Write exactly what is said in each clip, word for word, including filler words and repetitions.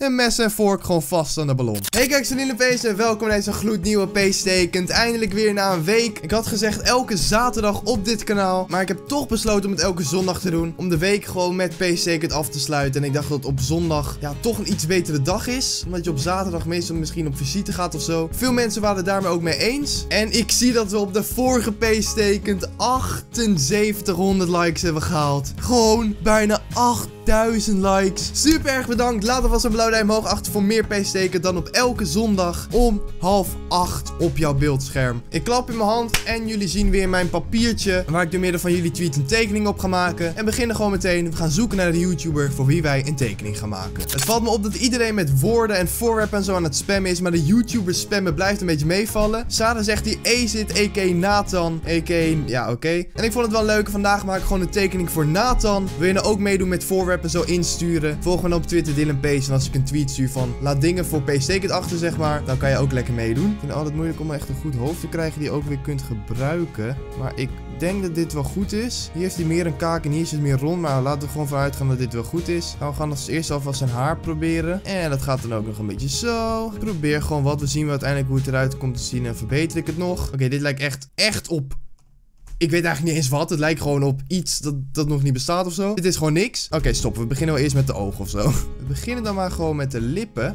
een mes en vork gewoon vast aan de ballon. Hey kijk, Sanielepees en welkom bij deze gloednieuwe Pacetakend. Eindelijk weer na een week. Ik had gezegd elke zaterdag op dit kanaal, maar ik heb toch besloten om het elke zondag te doen. Om de week gewoon met Pacetakend af te sluiten. En ik dacht dat op zondag ja toch een iets betere dag is. Omdat je op zaterdag meestal misschien op visite gaat of zo. Veel mensen waren het daarmee ook mee eens. En ik zie dat we op de vorige Pacetakend achtenzeventighonderd likes hebben gehaald. Gewoon bijna achtduizend likes. Super erg bedankt. Laat alvast een blauw duim omhoog achter voor meer Pacetakend dan op elke zondag om half acht op jouw beeldscherm. Ik klap in mijn hand en jullie zien weer mijn papiertje waar ik door middel van jullie tweet een tekening op ga maken. En beginnen gewoon meteen. We gaan zoeken naar de YouTuber voor wie wij een tekening gaan maken. Het valt me op dat iedereen met woorden en voorwerpen en zo aan het spammen is, maar de YouTubers spammen blijft een beetje meevallen. Sada zegt hier Azit, a k a. Nathan, a k a. Ja, oké. Okay. En ik vond het wel leuk. Vandaag maak ik gewoon een tekening voor Nathan. Wil je nou ook meedoen met voorwerpen zo insturen? Volg me dan op Twitter, Dylan Pace. En als ik een tweet stuur van laat dingen voor Pacetakend achter, zeg maar, dan kan je ook lekker meedoen. Ik vind het altijd moeilijk om echt een goed hoofd te krijgen die je ook weer kunt gebruiken. Maar ik denk dat dit wel goed is. Hier heeft hij meer een kaak en hier is het meer rond. Maar laten we gewoon vanuit gaan dat dit wel goed is. Nou, we gaan als eerst alvast zijn haar proberen. En dat gaat dan ook nog een beetje zo. Ik probeer gewoon wat. We zien uiteindelijk hoe het eruit komt te zien en verbeter ik het nog. Oké, okay, dit lijkt echt, echt op... Ik weet eigenlijk niet eens wat. Het lijkt gewoon op iets dat, dat nog niet bestaat of zo. Dit is gewoon niks. Oké, okay, stoppen. We beginnen wel eerst met de ogen of zo. We beginnen dan maar gewoon met de lippen.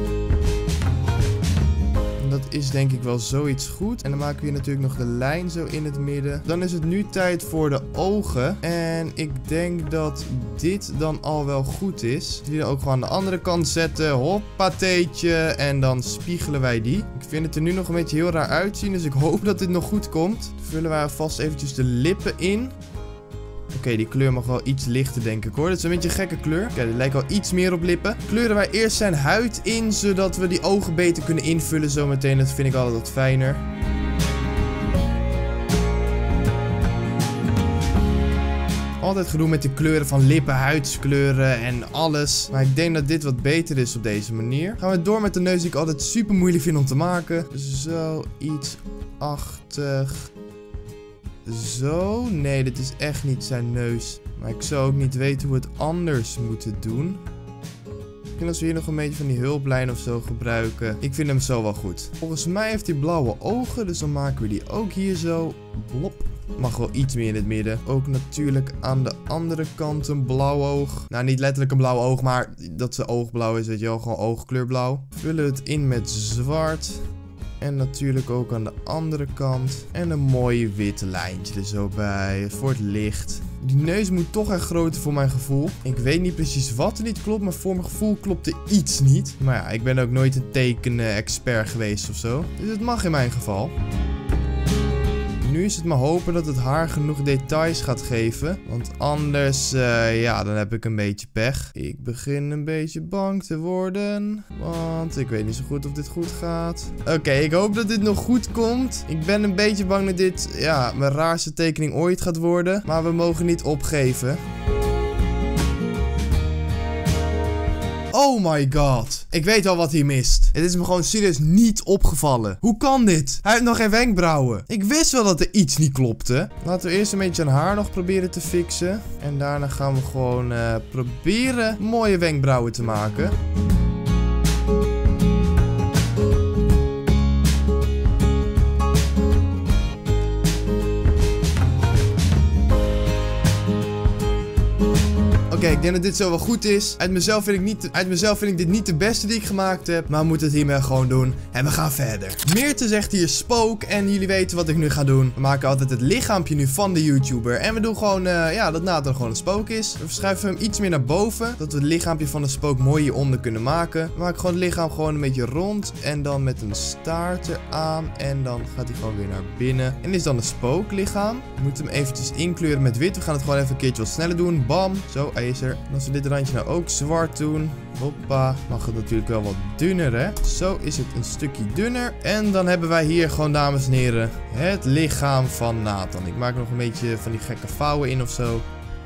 Dat is denk ik wel zoiets goed. En dan maken we hier natuurlijk nog de lijn zo in het midden. Dan is het nu tijd voor de ogen. En ik denk dat dit dan al wel goed is. Die dan ook gewoon aan de andere kant zetten. Hoppateetje. En dan spiegelen wij die. Ik vind het er nu nog een beetje heel raar uitzien. Dus ik hoop dat dit nog goed komt. Dan vullen wij alvast eventjes de lippen in. Oké, okay, die kleur mag wel iets lichter, denk ik hoor. Dit is een beetje een gekke kleur. Oké, okay, dit lijkt wel iets meer op lippen. Kleuren wij eerst zijn huid in, zodat we die ogen beter kunnen invullen zometeen. Dat vind ik altijd wat fijner. Altijd gedoe met de kleuren van lippen, huidskleuren en alles. Maar ik denk dat dit wat beter is op deze manier. Gaan we door met de neus die ik altijd super moeilijk vind om te maken. Zo, iets achtig. Zo, nee, dit is echt niet zijn neus. Maar ik zou ook niet weten hoe we het anders moeten doen. Misschien als we hier nog een beetje van die hulplijn of zo gebruiken. Ik vind hem zo wel goed. Volgens mij heeft hij blauwe ogen, dus dan maken we die ook hier zo. Blop. Mag wel iets meer in het midden. Ook natuurlijk aan de andere kant een blauw oog. Nou, niet letterlijk een blauw oog, maar dat zijn oog blauw is, weet je wel. Gewoon oogkleur Vullen we het in met zwart. En natuurlijk ook aan de andere kant. En een mooi wit lijntje er zo bij. Voor het licht. Die neus moet toch echt groter voor mijn gevoel. Ik weet niet precies wat er niet klopt. Maar voor mijn gevoel klopt er iets niet. Maar ja, ik ben ook nooit een teken-expert geweest of zo. Dus het mag in mijn geval. Nu is het maar hopen dat het haar genoeg details gaat geven. Want anders, uh, ja, dan heb ik een beetje pech. Ik begin een beetje bang te worden. Want ik weet niet zo goed of dit goed gaat. Oké, okay, ik hoop dat dit nog goed komt. Ik ben een beetje bang dat dit, ja, mijn raarste tekening ooit gaat worden. Maar we mogen niet opgeven. Oh my god. Ik weet al wat hier mist. Het is me gewoon serieus niet opgevallen. Hoe kan dit? Hij heeft nog geen wenkbrauwen. Ik wist wel dat er iets niet klopte. Laten we eerst een beetje aan haar nog proberen te fixen. En daarna gaan we gewoon uh, proberen mooie wenkbrauwen te maken. Oké, okay, ik denk dat dit zo wel goed is. Uit mezelf, vind ik niet, uit mezelf vind ik dit niet de beste die ik gemaakt heb. Maar we moeten het hiermee gewoon doen. En we gaan verder. Meerte zegt hier spook. En jullie weten wat ik nu ga doen. We maken altijd het lichaampje nu van de YouTuber. En we doen gewoon, uh, ja, dat Nathan gewoon een spook is. We verschuiven hem iets meer naar boven. Dat we het lichaampje van de spook mooi hieronder kunnen maken. We maken gewoon het lichaam gewoon een beetje rond. En dan met een staart eraan. En dan gaat hij gewoon weer naar binnen. En is dan een spooklichaam. We moeten hem eventjes inkleuren met wit. We gaan het gewoon even een keertje wat sneller doen. Bam. Zo, hij is er. En als we dit randje nou ook zwart doen. Hoppa. Mag het natuurlijk wel wat dunner, hè. Zo is het een stukje dunner. En dan hebben wij hier gewoon, dames en heren, het lichaam van Nathan. Ik maak nog een beetje van die gekke vouwen in of zo.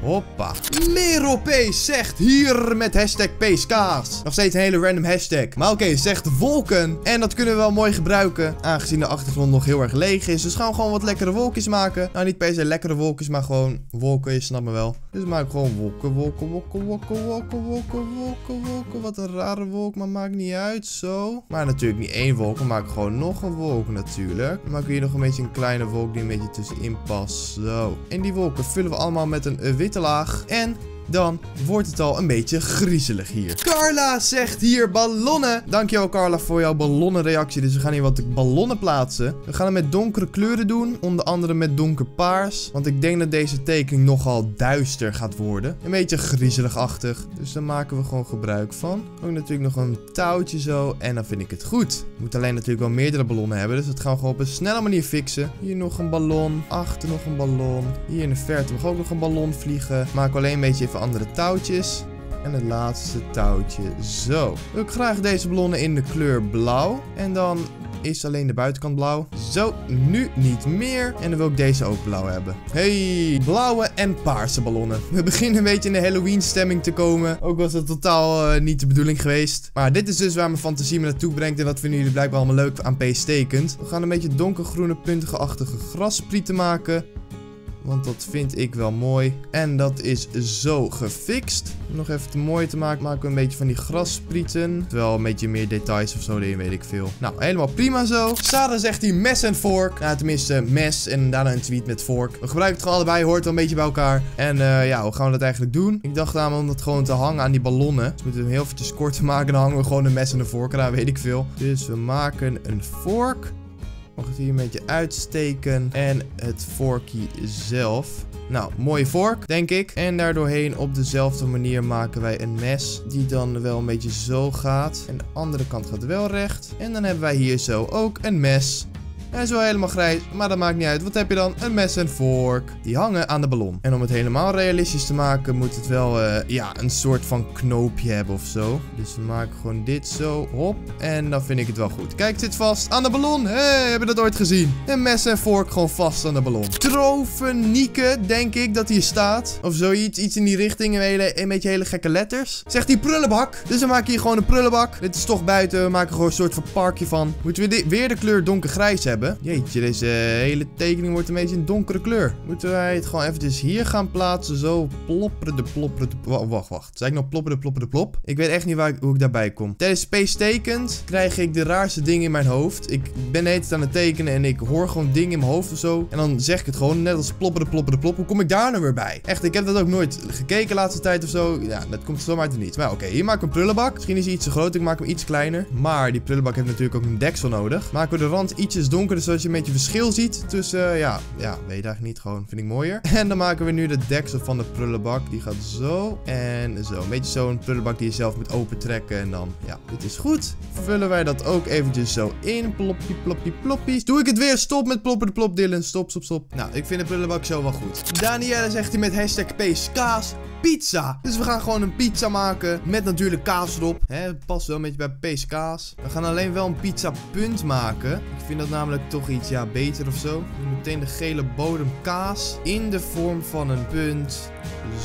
Hoppa. Merope zegt hier met hashtag Pskaas. Nog steeds een hele random hashtag. Maar oké, okay, zegt wolken. En dat kunnen we wel mooi gebruiken. Aangezien de achtergrond nog heel erg leeg is. Dus gaan we gewoon wat lekkere wolkjes maken. Nou, niet per se lekkere wolkjes, maar gewoon wolken. Je snapt me wel. Dus maak gewoon wolken, wolken, wolken, wolken, wolken, wolken, wolken, wolken. Wat een rare wolk, maar maakt niet uit. Zo. Maar natuurlijk niet één wolk. We maken gewoon nog een wolk natuurlijk. Dan maken we hier nog een beetje een kleine wolk die een beetje tussenin past. Zo. En die wolken vullen we allemaal met een uh, witte laag. En dan wordt het al een beetje griezelig hier. Carla zegt hier ballonnen. Dankjewel Carla voor jouw ballonnenreactie. Dus we gaan hier wat ballonnen plaatsen. We gaan het met donkere kleuren doen. Onder andere met donkerpaars. Want ik denk dat deze tekening nogal duister gaat worden. Een beetje griezeligachtig. Dus daar maken we gewoon gebruik van. Ook natuurlijk nog een touwtje zo. En dan vind ik het goed. We moeten alleen natuurlijk wel meerdere ballonnen hebben. Dus dat gaan we gewoon op een snelle manier fixen. Hier nog een ballon. Achter nog een ballon. Hier in de verte mag ook nog een ballon vliegen. Maken we alleen een beetje even andere touwtjes. En het laatste touwtje. Zo. Wil ik graag deze ballonnen in de kleur blauw. En dan is alleen de buitenkant blauw. Zo, nu niet meer. En dan wil ik deze ook blauw hebben. Hey, blauwe en paarse ballonnen. We beginnen een beetje in de Halloween stemming te komen. Ook was het totaal uh, niet de bedoeling geweest. Maar dit is dus waar mijn fantasie me naartoe brengt. En dat vinden jullie blijkbaar allemaal leuk aan Pstekend. We gaan een beetje donkergroene puntige-achtige grassprieten maken. Want dat vind ik wel mooi. En dat is zo gefixt. Om nog even te mooi te maken, maken we een beetje van die grassprieten. Terwijl een beetje meer details of zo erin, weet ik veel. Nou, helemaal prima zo. Sarah zegt hier mes en vork. Nou, tenminste mes en daarna een tweet met vork. We gebruiken het gewoon allebei, hoort wel een beetje bij elkaar. En uh, ja, hoe gaan we dat eigenlijk doen? Ik dacht namelijk om dat gewoon te hangen aan die ballonnen. Dus we moeten hem heel eventjes kort maken. Dan hangen we gewoon een mes en een vork eraan, weet ik veel. Dus we maken een vork. Mag het hier een beetje uitsteken. En het vorkje zelf. Nou, mooie vork, denk ik. En daardoorheen op dezelfde manier maken wij een mes. Die dan wel een beetje zo gaat. En de andere kant gaat wel recht. En dan hebben wij hier zo ook een mes. Hij is wel helemaal grijs, maar dat maakt niet uit. Wat heb je dan? Een mes en vork. Die hangen aan de ballon. En om het helemaal realistisch te maken, moet het wel, uh, ja, een soort van knoopje hebben of zo. Dus we maken gewoon dit zo, hop. En dan vind ik het wel goed. Kijk, het zit vast aan de ballon. Hé, hey, hebben we dat ooit gezien? Een mes en vork gewoon vast aan de ballon. Trofenieke, denk ik dat hier staat. Of zoiets, iets in die richting. Een, hele, een beetje hele gekke letters. Zegt die prullenbak. Dus we maken hier gewoon een prullenbak. Dit is toch buiten. We maken gewoon een soort van parkje van. Moeten we weer de kleur donkergrijs hebben? Jeetje, deze hele tekening wordt een beetje een donkere kleur. Moeten wij het gewoon eventjes hier gaan plaatsen. Zo, plopperde, plopperde, wacht, wacht, wacht. Zei ik nou plopperde, plopperde, plop? Ik weet echt niet waar ik, hoe ik daarbij kom. Tijdens Pstekend krijg ik de raarste dingen in mijn hoofd. Ik ben net aan het tekenen en ik hoor gewoon dingen in mijn hoofd of zo. En dan zeg ik het gewoon, net als plopperde, plopperde, plop. Hoe kom ik daar nou weer bij? Echt, ik heb dat ook nooit gekeken de laatste tijd of zo. Ja, dat komt zomaar uit het niets. Maar oké, okay, hier maken we een prullenbak. Misschien is hij iets te groot, ik maak hem iets kleiner. Maar die prullenbak heeft natuurlijk ook een deksel nodig. Maken we de rand ietsjes donkerder, zodat je een beetje verschil ziet tussen, uh, ja, ja, weet eigenlijk niet, gewoon, vind ik mooier. En dan maken we nu de deksel van de prullenbak. Die gaat zo en zo. Een beetje zo'n prullenbak die je zelf moet opentrekken. En dan, ja, dit is goed. Vullen wij dat ook eventjes zo in. Ploppie, ploppie, ploppie. Doe ik het weer? Stop met plopper de plop, Dylan. Stop, stop, stop. Nou, ik vind de prullenbak zo wel goed. Danielle zegt hij met hashtag Pskaas. Pizza. Dus we gaan gewoon een pizza maken. Met natuurlijk kaas erop. Hè, past wel een beetje bij Pskaas. We gaan alleen wel een pizza punt maken. Ik vind dat namelijk toch iets, ja, beter of zo. Meteen de gele bodem kaas. In de vorm van een punt.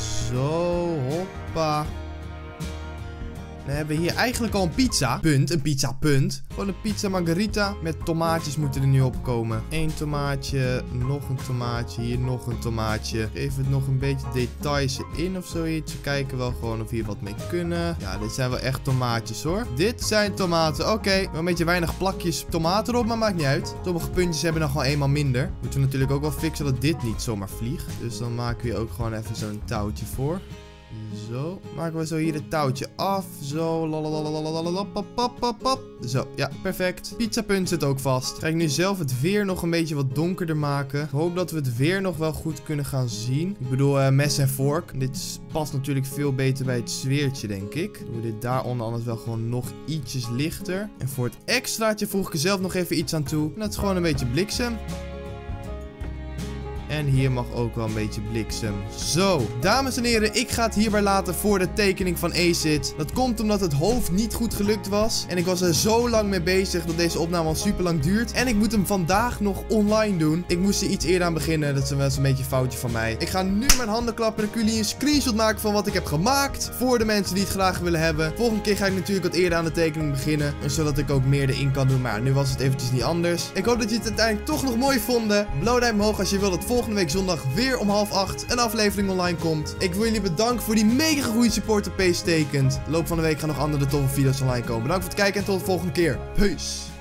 Zo, hoppa. Dan hebben we hier eigenlijk al een pizza. Punt, een pizza punt. Gewoon een pizza margarita. Met tomaatjes moeten er nu op komen. Eén tomaatje, nog een tomaatje, hier nog een tomaatje. Geef het nog een beetje details in of zoiets. We kijken wel gewoon of we hier wat mee kunnen. Ja, dit zijn wel echt tomaatjes hoor. Dit zijn tomaten, oké. Okay. Wel een beetje weinig plakjes tomaten erop, maar maakt niet uit. Sommige puntjes hebben dan gewoon eenmaal minder. Moeten we natuurlijk ook wel fixen dat dit niet zomaar vliegt. Dus dan maken we hier ook gewoon even zo'n touwtje voor. Zo, maken we zo hier het touwtje af. Zo, lalalalalalalalalapapapapap. Zo, ja, perfect. Pizzapunt zit ook vast. Ga ik nu zelf het weer nog een beetje wat donkerder maken. Ik hoop dat we het weer nog wel goed kunnen gaan zien. Ik bedoel, uh, mes en vork. Dit past natuurlijk veel beter bij het sfeertje, denk ik. Doen we dit daaronder anders wel gewoon nog ietsjes lichter. En voor het extraatje voeg ik er zelf nog even iets aan toe. En dat is gewoon een beetje bliksem. En hier mag ook wel een beetje bliksem. Zo, dames en heren, ik ga het hierbij laten voor de tekening van Acid. Dat komt omdat het hoofd niet goed gelukt was. En ik was er zo lang mee bezig dat deze opname al super lang duurt. En ik moet hem vandaag nog online doen. Ik moest er iets eerder aan beginnen. Dat is wel eens een beetje een foutje van mij. Ik ga nu mijn handen klappen en dan kun je een screenshot maken van wat ik heb gemaakt. Voor de mensen die het graag willen hebben. Volgende keer ga ik natuurlijk wat eerder aan de tekening beginnen. Zodat ik ook meer erin kan doen. Maar ja, nu was het eventjes niet anders. Ik hoop dat jullie het uiteindelijk toch nog mooi vonden. Blauw duim omhoog als je wil dat volgende week zondag weer om half acht een aflevering online komt. Ik wil jullie bedanken voor die mega goede support op Pace Tekent. De loop van de week gaan nog andere toffe video's online komen. Bedankt voor het kijken en tot de volgende keer. Peace.